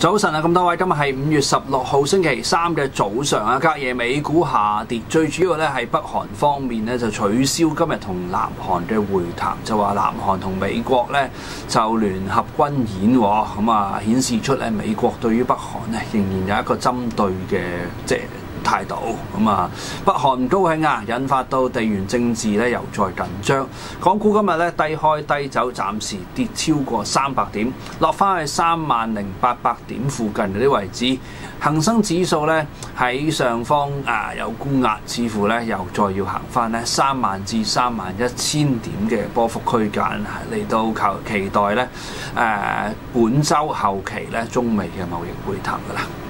早晨啊，咁多位，今日係5月16號星期三嘅早上啊，隔夜美股下跌，最主要咧係北韓方面咧就取消今日同南韓嘅會談，就話南韓同美國咧就聯合軍演，咁啊顯示出咧美國對於北韓咧仍然有一個針對嘅態度，咁啊北韓唔高興啊，引發到地緣政治咧又再緊張。港股今日咧低開低走，暫時跌超過300點，落翻去30,800點附近嗰啲位置。恒生指數咧喺上方有沽壓，似乎咧又再要行翻咧3萬至31,000點嘅波幅區間嚟到期待咧本週後期咧中美嘅貿易會談㗎啦。